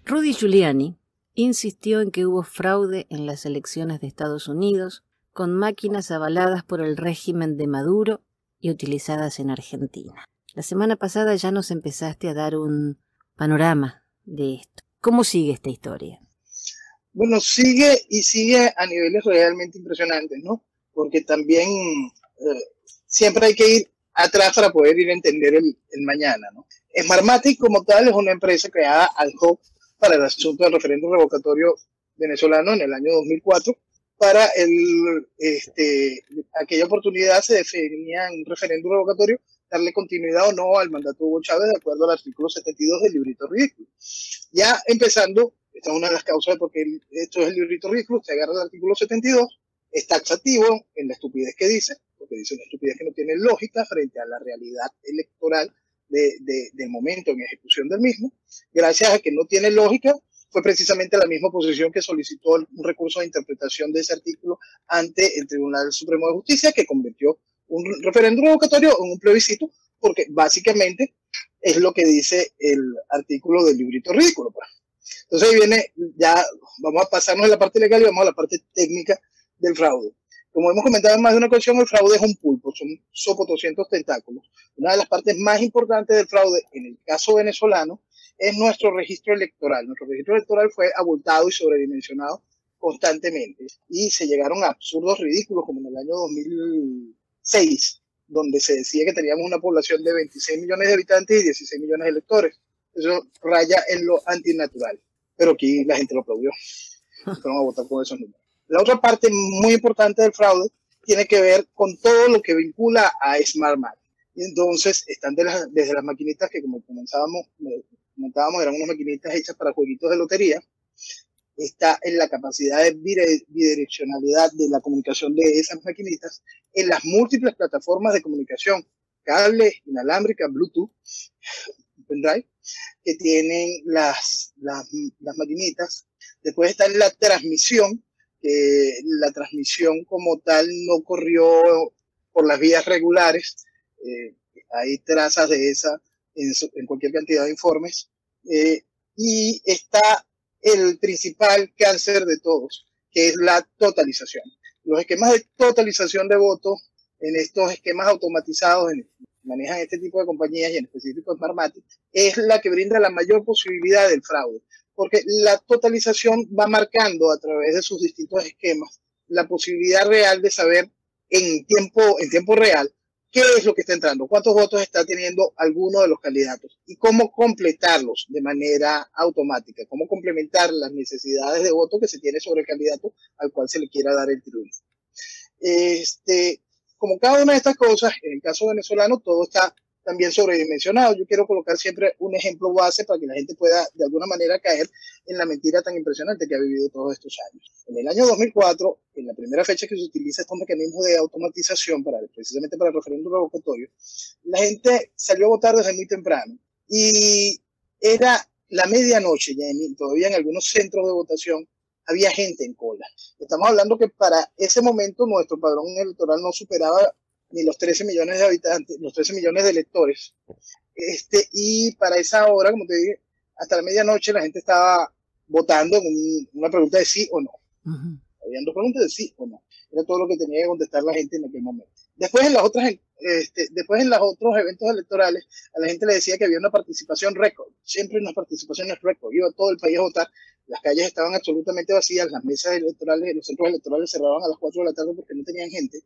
Rudy Giuliani insistió en que hubo fraude en las elecciones de Estados Unidos con máquinas avaladas por el régimen de Maduro y utilizadas en Argentina. La semana pasada ya nos empezaste a dar un panorama de esto. ¿Cómo sigue esta historia? Bueno, sigue y sigue a niveles realmente impresionantes, ¿no? Porque también siempre hay que ir atrás para poder ir a entender el mañana, ¿no? Smartmatic como tal es una empresa creada ad hoc para el asunto del referéndum revocatorio venezolano en el año 2004. Para aquella oportunidad se definía en un referéndum revocatorio darle continuidad o no al mandato de Hugo Chávez de acuerdo al artículo 72 del librito ridículo. Ya empezando, esta es una de las causas de por qué esto es el librito ridículo, se agarra el artículo 72, es taxativo en la estupidez que dice, porque dice una estupidez que no tiene lógica frente a la realidad electoral del momento en ejecución del mismo. Gracias a que no tiene lógica, fue precisamente la misma posición que solicitó un recurso de interpretación de ese artículo ante el Tribunal Supremo de Justicia, que convirtió un referéndum revocatorio en un plebiscito, porque básicamente es lo que dice el artículo del librito ridículo. Pues. Entonces ahí viene, ya vamos a pasarnos de la parte legal y vamos a la parte técnica del fraude. Como hemos comentado en más de una ocasión, el fraude es un pulpo, son sopotoscientos tentáculos. Una de las partes más importantes del fraude, en el caso venezolano, es nuestro registro electoral. Nuestro registro electoral fue abultado y sobredimensionado constantemente. Y se llegaron a absurdos ridículos, como en el año 2006, donde se decía que teníamos una población de 26 millones de habitantes y 16 millones de electores. Eso raya en lo antinatural. Pero aquí la gente lo aplaudió. Fueron a votar con esos números. La otra parte muy importante del fraude tiene que ver con todo lo que vincula a Smartmatic. Y entonces están desde las maquinitas que, como comentábamos, eran unas maquinitas hechas para jueguitos de lotería. Está en la capacidad de bidireccionalidad de la comunicación de esas maquinitas en las múltiples plataformas de comunicación, cable, inalámbrica, Bluetooth, pendrive, que tienen las maquinitas. Después está en la transmisión, que la transmisión como tal no corrió por las vías regulares. Hay trazas de esa en cualquier cantidad de informes. Y está el principal cáncer de todos, que es la totalización. Los esquemas de totalización de votos en estos esquemas automatizados manejan este tipo de compañías y en específico Smartmatic, es la que brinda la mayor posibilidad del fraude, porque la totalización va marcando a través de sus distintos esquemas la posibilidad real de saber en tiempo real qué es lo que está entrando, cuántos votos está teniendo alguno de los candidatos y cómo completarlos de manera automática, cómo complementar las necesidades de voto que se tiene sobre el candidato al cual se le quiera dar el triunfo. Como cada una de estas cosas, en el caso venezolano, todo está también sobredimensionado. Yo quiero colocar siempre un ejemplo base para que la gente pueda de alguna manera caer en la mentira tan impresionante que ha vivido todos estos años. En el año 2004, en la primera fecha que se utiliza estos mecanismos de automatización precisamente para el referéndum revocatorio, la gente salió a votar desde muy temprano y era la medianoche ya todavía en algunos centros de votación había gente en cola. Estamos hablando que para ese momento nuestro padrón electoral no superaba ni los 13 millones de habitantes, los 13 millones de electores. Y para esa hora, como te dije, hasta la medianoche la gente estaba votando con una pregunta de sí o no. Habían dos preguntas de sí o no. Era todo lo que tenía que contestar la gente en aquel momento. Después en los otros eventos electorales, a la gente le decía que había una participación récord. Siempre unas participaciones récord. Iba todo el país a votar. Las calles estaban absolutamente vacías. Las mesas electorales, los centros electorales cerraban a las 4 de la tarde porque no tenían gente.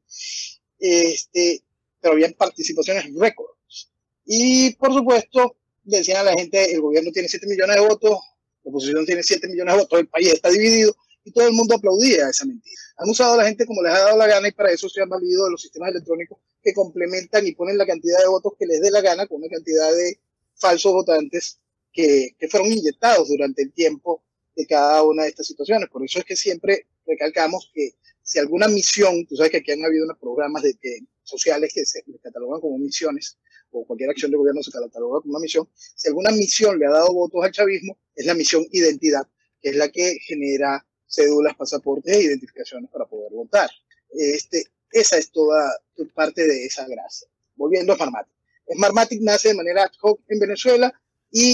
Pero había participaciones récord. Y por supuesto, decían a la gente, el gobierno tiene 7 millones de votos, la oposición tiene 7 millones de votos, el país está dividido, y todo el mundo aplaudía esa mentira. Han usado a la gente como les ha dado la gana y para eso se han valido de los sistemas electrónicos que complementan y ponen la cantidad de votos que les dé la gana con una cantidad de falsos votantes que fueron inyectados durante el tiempo de cada una de estas situaciones. Por eso es que siempre recalcamos que si alguna misión, tú sabes que aquí han habido unos programas sociales que se catalogan como misiones, o cualquier acción de gobierno se cataloga como una misión, si alguna misión le ha dado votos al chavismo, es la misión identidad, que es la que genera cédulas, pasaportes e identificaciones para poder votar. Esa es toda parte de esa gracia. Volviendo a Smartmatic. Smartmatic nace de manera ad hoc en Venezuela y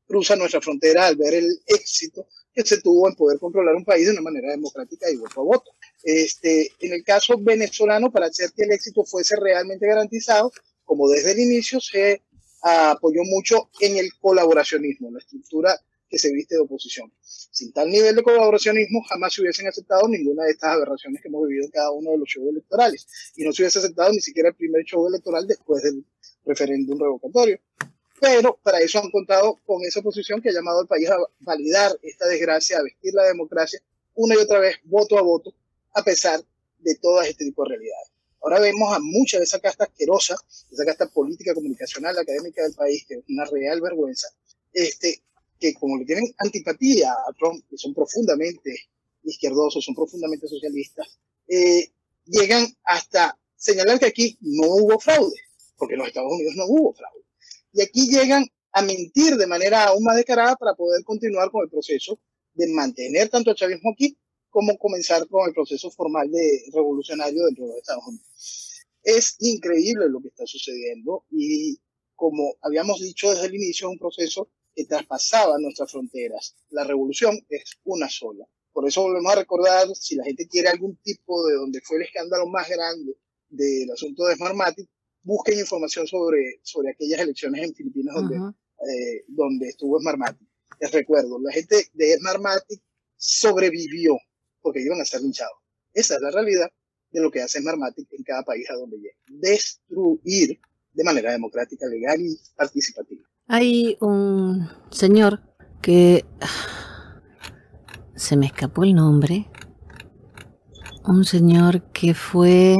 cruza nuestra frontera al ver el éxito que se tuvo en poder controlar un país de una manera democrática y voto a voto. En el caso venezolano, para hacer que el éxito fuese realmente garantizado, como desde el inicio se apoyó mucho en el colaboracionismo, la estructura que se viste de oposición. Sin tal nivel de colaboracionismo, jamás se hubiesen aceptado ninguna de estas aberraciones que hemos vivido en cada uno de los shows electorales. Y no se hubiese aceptado ni siquiera el primer show electoral después del referéndum revocatorio. Pero para eso han contado con esa oposición que ha llamado al país a validar esta desgracia, a vestir la democracia una y otra vez, voto a voto, a pesar de todas este tipo de realidades. Ahora vemos a mucha de esa casta asquerosa, esa casta política, comunicacional, académica del país, que es una real vergüenza, que como le tienen antipatía a Trump, que son profundamente izquierdosos, son profundamente socialistas, llegan hasta señalar que aquí no hubo fraude, porque en los Estados Unidos no hubo fraude. Y aquí llegan a mentir de manera aún más descarada para poder continuar con el proceso de mantener tanto el chavismo aquí como comenzar con el proceso formal de revolucionario dentro de los Estados Unidos. Es increíble lo que está sucediendo y, como habíamos dicho desde el inicio, es un proceso que traspasaba nuestras fronteras. La revolución es una sola. Por eso volvemos a recordar, si la gente quiere algún tipo de donde fue el escándalo más grande del asunto de Smartmatic, busquen información sobre aquellas elecciones en Filipinas donde estuvo Smartmatic. Les recuerdo, la gente de Smartmatic sobrevivió porque iban a ser linchados. Esa es la realidad de lo que hace Smartmatic en cada país a donde llega. Destruir de manera democrática, legal y participativa. Hay un señor que... se me escapó el nombre. Un señor que fue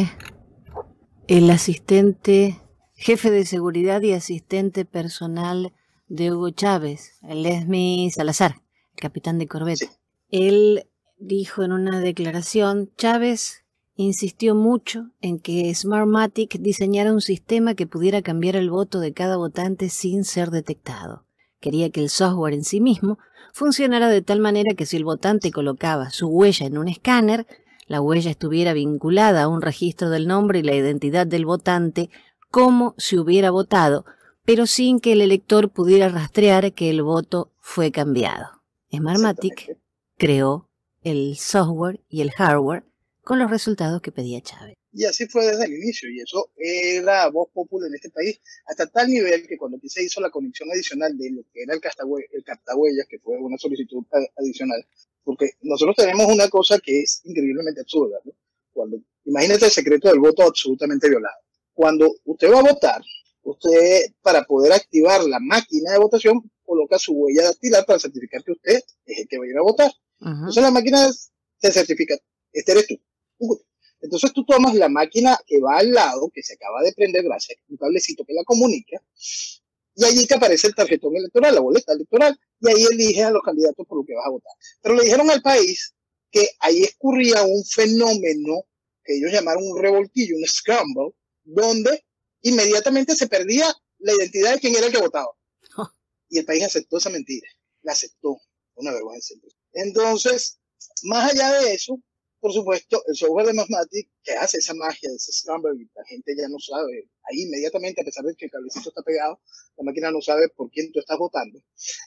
el asistente, jefe de seguridad y asistente personal de Hugo Chávez, el Lesmi Salazar, el capitán de Corvette. Sí. Él dijo en una declaración: Chávez insistió mucho en que Smartmatic diseñara un sistema que pudiera cambiar el voto de cada votante sin ser detectado. Quería que el software en sí mismo funcionara de tal manera que si el votante colocaba su huella en un escáner, la huella estuviera vinculada a un registro del nombre y la identidad del votante como si hubiera votado, pero sin que el elector pudiera rastrear que el voto fue cambiado. Smartmatic creó el software y el hardware con los resultados que pedía Chávez. Y así fue desde el inicio, y eso era voz popular en este país, hasta tal nivel que cuando aquí se hizo la conexión adicional de lo que era el cartahuellas, que fue una solicitud adicional, porque nosotros tenemos una cosa que es increíblemente absurda, ¿no? Imagínate el secreto del voto absolutamente violado. Cuando usted va a votar, usted, para poder activar la máquina de votación, coloca su huella dactilar para certificar que usted es el que va a ir a votar. Entonces la máquina se certifica, este eres tú. Entonces tú tomas la máquina que va al lado, que se acaba de prender gracias a un cablecito que la comunica, y allí te aparece el tarjetón electoral, la boleta electoral, y ahí eliges a los candidatos por lo que vas a votar. Pero le dijeron al país que ahí escurría un fenómeno que ellos llamaron un revoltillo, un scramble, donde inmediatamente se perdía la identidad de quién era el que votaba. Y el país aceptó esa mentira, la aceptó, una vergüenza. Entonces, más allá de eso, por supuesto, el software de Smartmatic que hace esa magia de ese scramble, y la gente ya no sabe, ahí inmediatamente, a pesar de que el cablecito está pegado, la máquina no sabe por quién tú estás votando.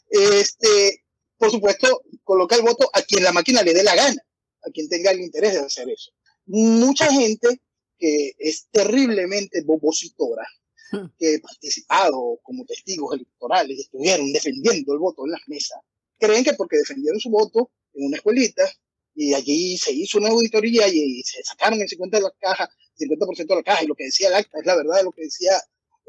Por supuesto, coloca el voto a quien la máquina le dé la gana, a quien tenga el interés de hacer eso. Mucha gente que es terriblemente bopositora, que ha participado como testigos electorales y estuvieron defendiendo el voto en las mesas, creen que porque defendieron su voto en una escuelita, y allí se hizo una auditoría y se sacaron el 50% de la caja, y lo que decía el acta es la verdad de lo que decía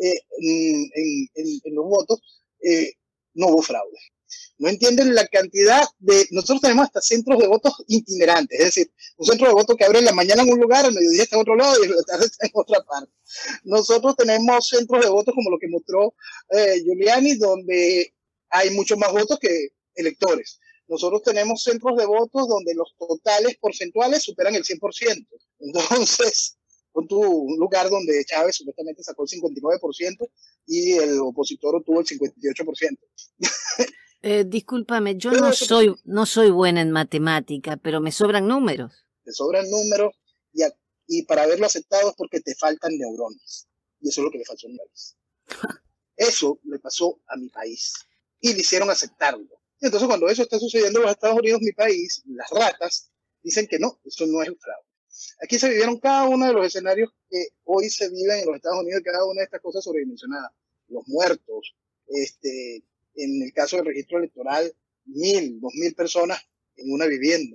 en los votos, no hubo fraude. No entienden la cantidad de... Nosotros tenemos hasta centros de votos itinerantes, es decir, un centro de votos que abre en la mañana en un lugar, al mediodía está en otro lado y en la tarde está en otra parte. Nosotros tenemos centros de votos como lo que mostró Giuliani, donde hay muchos más votos que electores. Nosotros tenemos centros de votos donde los totales porcentuales superan el 100%. Entonces, con un lugar donde Chávez supuestamente sacó el 59% y el opositor obtuvo el 58%. Discúlpame, yo no soy buena en matemática, pero me sobran números. Te sobran números y para haberlo aceptado es porque te faltan neuronas. Y eso es lo que le faltó a mi país. Eso le pasó a mi país. y le hicieron aceptarlo. Entonces, cuando eso está sucediendo en los Estados Unidos, mi país, las ratas dicen que no, eso no es un fraude. Aquí se vivieron cada uno de los escenarios que hoy se viven en los Estados Unidos, cada una de estas cosas sobredimensionadas. Los muertos, en el caso del registro electoral, 1.000, 2.000 personas en una vivienda.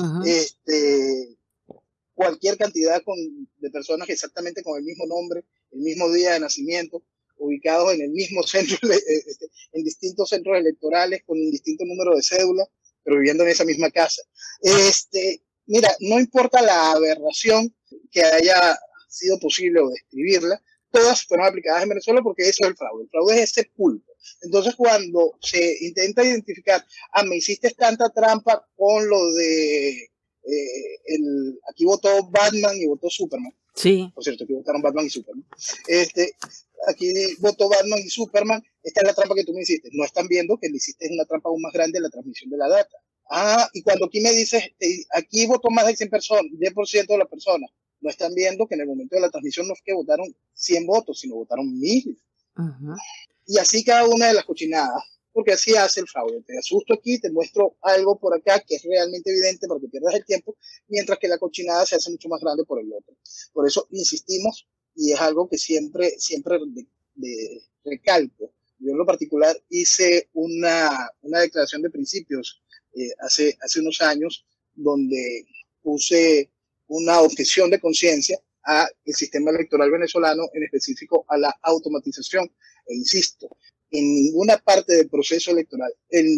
Cualquier cantidad de personas exactamente con el mismo nombre, el mismo día de nacimiento, ubicados en el mismo centro, en distintos centros electorales, con un distinto número de cédula, pero viviendo en esa misma casa. Mira, no importa la aberración que haya sido posible o describirla, todas fueron aplicadas en Venezuela porque eso es el fraude. El fraude es ese pulpo. Entonces, cuando se intenta identificar, me hiciste tanta trampa con lo de aquí votó Batman y votó Superman. Sí. Por cierto, aquí votaron Batman y Superman. Aquí votó Batman y Superman. Esta es la trampa que tú me hiciste. No están viendo que le hiciste una trampa aún más grande en la transmisión de la data. Y cuando aquí me dices, aquí votó más de 100 personas, 10% de las personas, no están viendo que en el momento de la transmisión no es que votaron 100 votos, sino votaron 1.000. Y así cada una de las cochinadas, porque así hace el fraude. Te asusto aquí, te muestro algo por acá que es realmente evidente para que pierdas el tiempo, mientras que la cochinada se hace mucho más grande por el otro. Por eso insistimos, y es algo que siempre recalco. Yo en lo particular hice una declaración de principios hace unos años, donde puse una objeción de conciencia al sistema electoral venezolano, en específico a la automatización. E insisto, en ninguna parte del proceso electoral,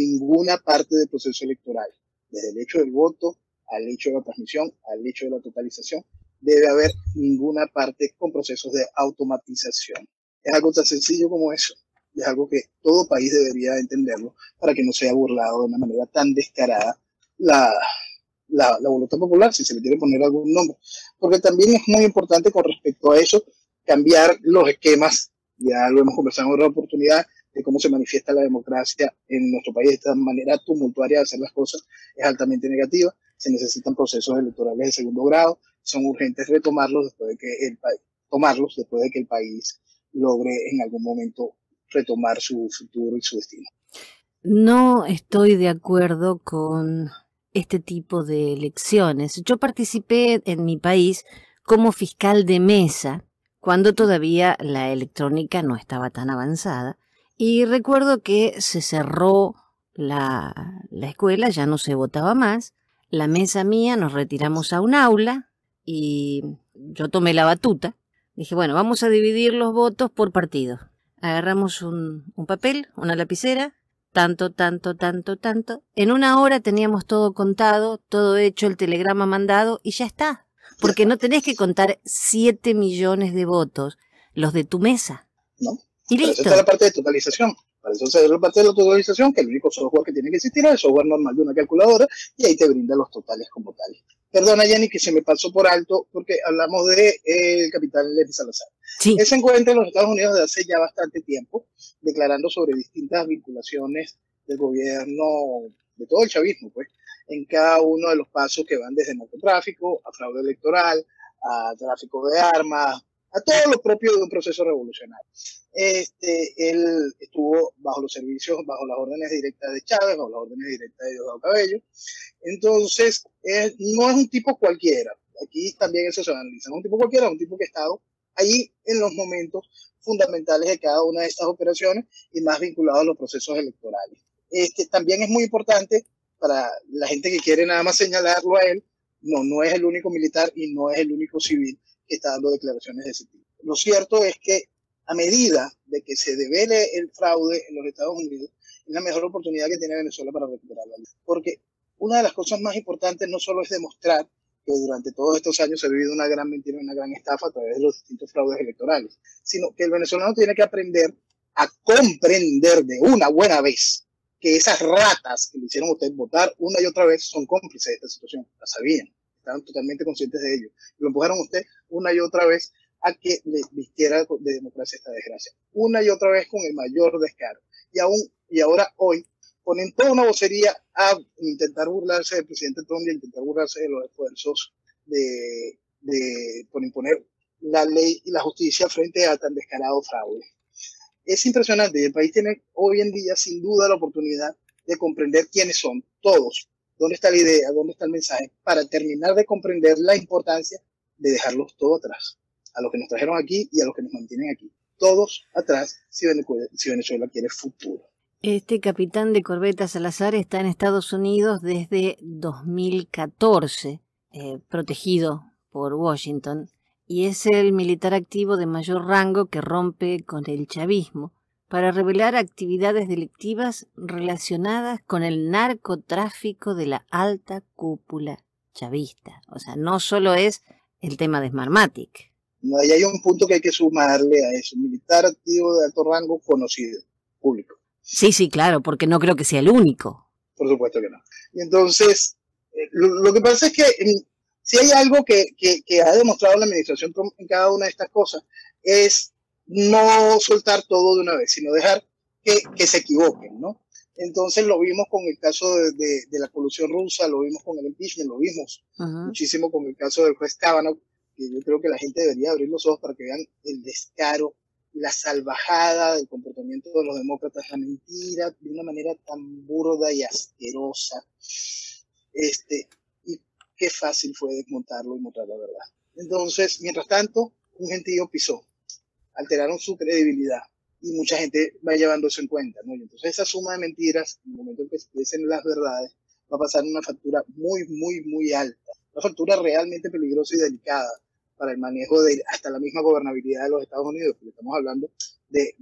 desde el hecho del voto, al hecho de la transmisión, al hecho de la totalización, debe haber ninguna parte con procesos de automatización. Es algo tan sencillo como eso. Es algo que todo país debería entenderlo para que no sea burlado de una manera tan descarada la voluntad popular, si se le quiere poner algún nombre. Porque también es muy importante con respecto a eso, cambiar los esquemas. Ya lo hemos conversado en otra oportunidad, de cómo se manifiesta la democracia en nuestro país. Esta manera tumultuaria de hacer las cosas es altamente negativa. Se necesitan procesos electorales de segundo grado. Son urgentes retomarlos después de que el país logre en algún momento retomar su futuro y su destino. No estoy de acuerdo con este tipo de elecciones. Yo participé en mi país como fiscal de mesa cuando todavía la electrónica no estaba tan avanzada, y recuerdo que se cerró la escuela, ya no se votaba más. La mesa mía nos retiramos a un aula y yo tomé la batuta. Dije, bueno, vamos a dividir los votos por partido. Agarramos un papel, una lapicera, tanto. En una hora teníamos todo contado, todo hecho, el telegrama mandado y ya está. Porque no tenés que contar 7 millones de votos, los de tu mesa. ¿No? Y listo. listo. Esa es la parte de totalización. Para eso es la parte de la totalización, que el único software que tiene que existir es el software normal de una calculadora, y ahí te brinda los totales como tales. Perdona, Jenny, que se me pasó por alto, porque hablamos de el capitán Lenin Salazar. Sí. Él se encuentra en los Estados Unidos desde hace ya bastante tiempo, declarando sobre distintas vinculaciones del gobierno, de todo el chavismo, pues, en cada uno de los pasos que van desde narcotráfico, a fraude electoral, a tráfico de armas, a todo lo propio de un proceso revolucionario. Él estuvo bajo los servicios, bajo las órdenes directas de Chávez, bajo las órdenes directas de Diosdado Cabello. Entonces, no es un tipo cualquiera. Aquí también eso se analiza. No es un tipo cualquiera, es un tipo que ha estado ahí en los momentos fundamentales de cada una de estas operaciones y más vinculado a los procesos electorales. También es muy importante para la gente que quiere nada más señalarlo a él, no es el único militar y no es el único civil que está dando declaraciones de ese tipo. Lo cierto es que a medida de que se devele el fraude en los Estados Unidos, es la mejor oportunidad que tiene Venezuela para recuperarla. Porque una de las cosas más importantes no solo es demostrar que durante todos estos años se ha vivido una gran mentira, una gran estafa a través de los distintos fraudes electorales, sino que el venezolano tiene que aprender a comprender de una buena vez que esas ratas que le hicieron a usted votar una y otra vez son cómplices de esta situación. La sabían, estaban totalmente conscientes de ello. Lo empujaron a usted una y otra vez a que le vistiera de democracia esta desgracia. Una y otra vez con el mayor descaro. Y ahora hoy ponen toda una vocería a intentar burlarse del presidente Trump y a intentar burlarse de los esfuerzos por imponer la ley y la justicia frente a tan descarado fraude. Es impresionante y el país tiene hoy en día sin duda la oportunidad de comprender quiénes son todos, dónde está la idea, dónde está el mensaje, para terminar de comprender la importancia de dejarlos todo atrás, a los que nos trajeron aquí y a los que nos mantienen aquí. Todos atrás si Venezuela quiere futuro. Este capitán de corbeta Salazar está en Estados Unidos desde 2014, protegido por Washington, y es el militar activo de mayor rango que rompe con el chavismo para revelar actividades delictivas relacionadas con el narcotráfico de la alta cúpula chavista. O sea, no solo es el tema de Smartmatic. Ahí hay un punto que hay que sumarle a eso, militar activo de alto rango conocido, público. Sí, claro, porque no creo que sea el único. Por supuesto que no. Y entonces, lo que pasa es que si hay algo que ha demostrado la administración Trump en cada una de estas cosas, es no soltar todo de una vez, sino dejar que se equivoquen, ¿no? Entonces lo vimos con el caso de la colusión rusa, lo vimos con el impeachment, lo vimos muchísimo con el caso del juez Kavanaugh, que yo creo que la gente debería abrir los ojos para que vean el descaro, la salvajada del comportamiento de los demócratas, la mentira de una manera tan burda y asquerosa. Y qué fácil fue desmontarlo y mostrar la verdad. Entonces, mientras tanto, un gentío pisó, alteraron su credibilidad y mucha gente va llevando eso en cuenta, ¿no? Y entonces esa suma de mentiras, en el momento en que se dicen las verdades, va a pasar una factura muy, muy, muy alta, una factura realmente peligrosa y delicada para el manejo de hasta la misma gobernabilidad de los Estados Unidos, porque estamos hablando de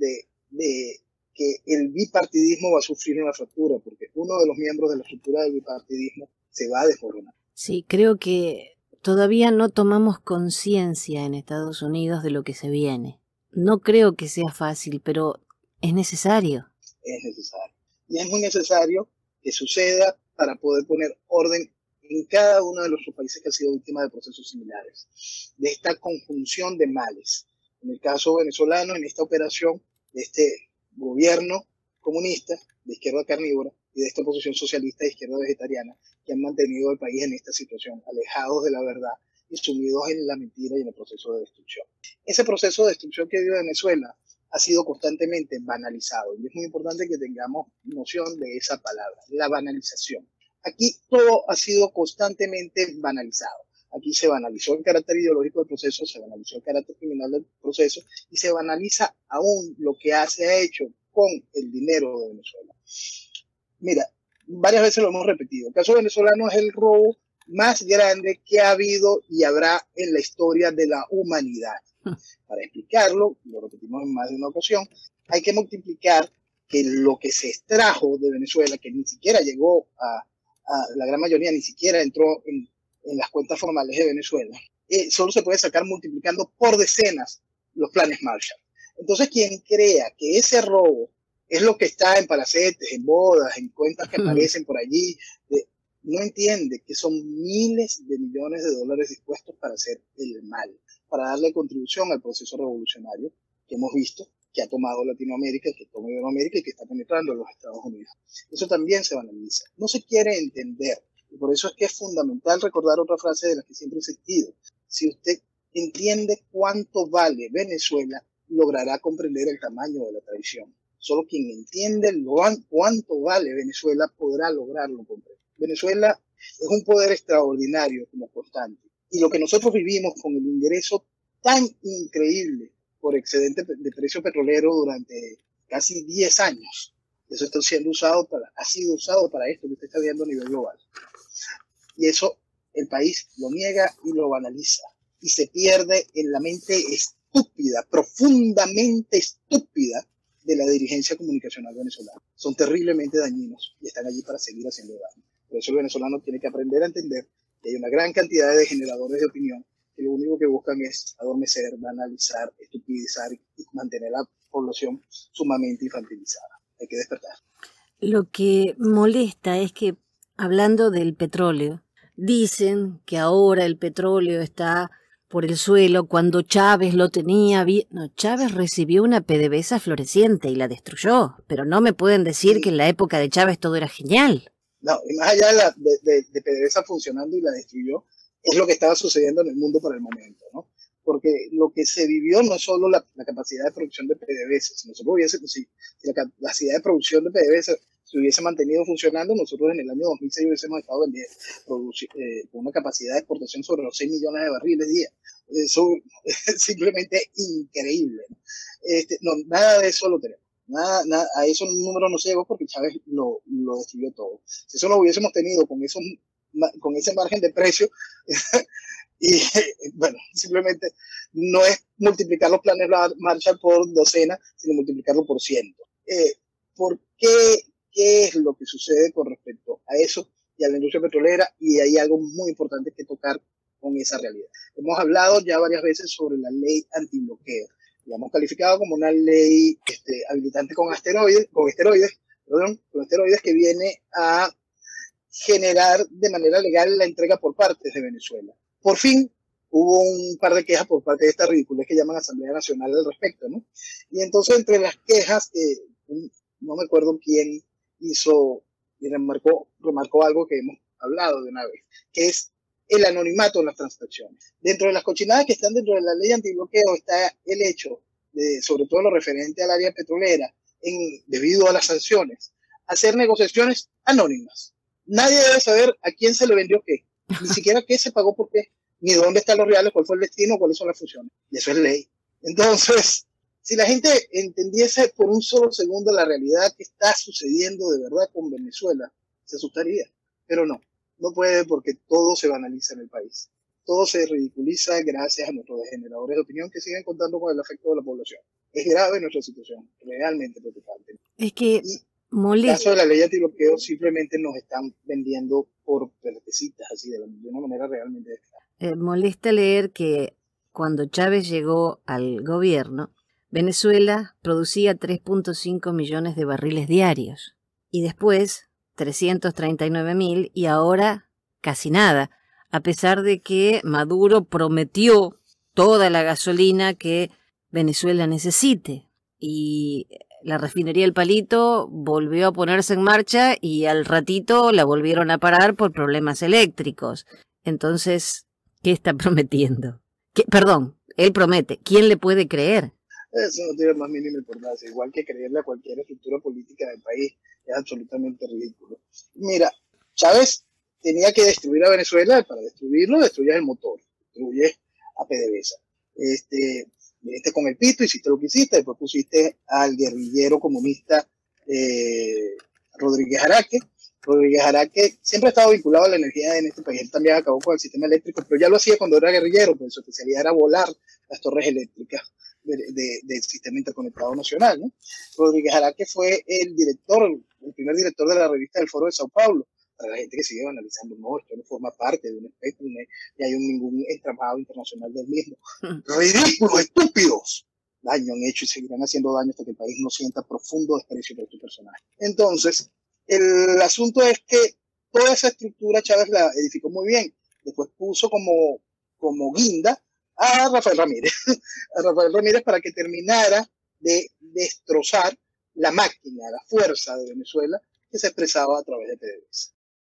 que el bipartidismo va a sufrir una fractura, porque uno de los miembros de la estructura del bipartidismo se va a desmoronar. Sí, creo que todavía no tomamos conciencia en Estados Unidos de lo que se viene. No creo que sea fácil, pero es necesario. Es necesario. Y es muy necesario que suceda para poder poner orden en cada uno de los países que han sido víctimas de procesos similares, de esta conjunción de males. En el caso venezolano, en esta operación de este gobierno comunista de izquierda carnívora y de esta oposición socialista de izquierda vegetariana que han mantenido al país en esta situación, alejados de la verdad y sumidos en la mentira y en el proceso de destrucción. Ese proceso de destrucción que vive Venezuela ha sido constantemente banalizado y es muy importante que tengamos noción de esa palabra, la banalización. Aquí todo ha sido constantemente banalizado. Aquí se banalizó el carácter ideológico del proceso, se banalizó el carácter criminal del proceso y se banaliza aún lo que se ha hecho con el dinero de Venezuela. Mira, varias veces lo hemos repetido. El caso venezolano es el robo más grande que ha habido y habrá en la historia de la humanidad. Para explicarlo, lo repetimos en más de una ocasión, hay que multiplicar que lo que se extrajo de Venezuela, que ni siquiera llegó a la gran mayoría, ni siquiera entró en las cuentas formales de Venezuela, solo se puede sacar multiplicando por decenas los planes Marshall. Entonces, quien crea que ese robo es lo que está en palacetes, en bodas, en cuentas que aparecen por allí, no entiende que son miles de millones de dólares dispuestos para hacer el mal, para darle contribución al proceso revolucionario que hemos visto, que ha tomado Latinoamérica, que toma Iberoamérica y que está penetrando en los Estados Unidos. Eso también se banaliza. No se quiere entender. Y por eso es que es fundamental recordar otra frase de la que siempre he insistido. Si usted entiende cuánto vale Venezuela, logrará comprender el tamaño de la traición. Solo quien entiende cuánto vale Venezuela podrá lograrlo comprender. Venezuela es un poder extraordinario como constante. Y lo que nosotros vivimos con el ingreso tan increíble por excedente de precio petrolero durante casi 10 años, eso está siendo ha sido usado para esto que usted está viendo a nivel global. Y eso el país lo niega y lo banaliza. Y se pierde en la mente estúpida, profundamente estúpida, de la dirigencia comunicacional venezolana. Son terriblemente dañinos y están allí para seguir haciendo daño. Por eso el venezolano tiene que aprender a entender que hay una gran cantidad de generadores de opinión que lo único que buscan es adormecer, banalizar, estupidizar y mantener a la población sumamente infantilizada. Hay que despertar. Lo que molesta es que, hablando del petróleo, dicen que ahora el petróleo está por el suelo cuando Chávez lo tenía bien. No, Chávez recibió una PDVSA floreciente y la destruyó, pero no me pueden decir que en la época de Chávez todo era genial. No, y más allá de PDVSA funcionando y la destruyó, es lo que estaba sucediendo en el mundo por el momento, ¿no? porque lo que se vivió no es solo la capacidad de producción de PDVSA. Si nosotros si la capacidad de producción de PDVSA se hubiese mantenido funcionando, nosotros en el año 2006 hubiésemos estado vendiendo, con una capacidad de exportación sobre los 6 millones de barriles día. Eso es simplemente increíble. No, nada de eso lo tenemos. Nada, a esos números no se llegó porque Chávez lo destruyó todo. Si eso lo hubiésemos tenido con ese margen de precio, y bueno, simplemente no es multiplicar los planes Marshall por docena, sino multiplicarlo por ciento. ¿Por qué? ¿Qué es lo que sucede con respecto a eso y a la industria petrolera? Y hay algo muy importante que tocar con esa realidad. Hemos hablado ya varias veces sobre la ley antibloqueo. La hemos calificado como una ley habilitante con esteroides que viene a generar de manera legal la entrega por partes de Venezuela. Por fin hubo un par de quejas por parte de esta ridiculez que llaman Asamblea Nacional al respecto, ¿no? Y entonces entre las quejas, no me acuerdo quién hizo y remarcó algo que hemos hablado de una vez, que es el anonimato en las transacciones. Dentro de las cochinadas que están dentro de la ley antibloqueo está el hecho de, sobre todo lo referente al área petrolera, debido a las sanciones, hacer negociaciones anónimas. Nadie debe saber a quién se le vendió qué, ni siquiera qué se pagó por qué, ni dónde están los reales, cuál fue el destino, cuáles son las funciones. Y eso es ley. Entonces, si la gente entendiese por un solo segundo la realidad que está sucediendo de verdad con Venezuela, se asustaría. Pero no puede, porque todo se banaliza en el país. Todo se ridiculiza gracias a nuestros generadores de opinión que siguen contando con el afecto de la población. Es grave nuestra situación, realmente preocupante. Es que en el caso de la ley antibloqueo simplemente nos están vendiendo por pelotecitas, así de una manera realmente descarada. Molesta leer que cuando Chávez llegó al gobierno, Venezuela producía 3.5 millones de barriles diarios y después 339.000 y ahora casi nada, a pesar de que Maduro prometió toda la gasolina que Venezuela necesite. Y la refinería El Palito volvió a ponerse en marcha y al ratito la volvieron a parar por problemas eléctricos. Entonces, ¿qué está prometiendo? Perdón, él promete. ¿Quién le puede creer? Eso no tiene más mínima importancia. Igual que creerle a cualquier estructura política del país es absolutamente ridículo. Mira, Chávez tenía que destruir a Venezuela. Para destruirlo, destruyes el motor, destruyes a PDVSA. Viniste con el pito, hiciste lo que hiciste, después pusiste al guerrillero comunista Rodríguez Araque. Rodríguez Araque siempre ha estado vinculado a la energía en este país. Él también acabó con el sistema eléctrico, pero ya lo hacía cuando era guerrillero, pues su especialidad era volar las torres eléctricas del sistema interconectado nacional, ¿no? Rodríguez Araque fue el primer director de la revista del Foro de Sao Paulo. Para la gente que sigue analizando, no, esto no forma parte de un espectro, ni hay ningún entramado internacional del mismo. ¡Ridículos, estúpidos! Daño han hecho y seguirán haciendo daño hasta que el país no sienta profundo desprecio por tu personaje. Entonces, el asunto es que toda esa estructura Chávez la edificó muy bien. Después puso como guinda a Rafael Ramírez para que terminara de destrozar la máquina, la fuerza de Venezuela que se expresaba a través de PDVSA.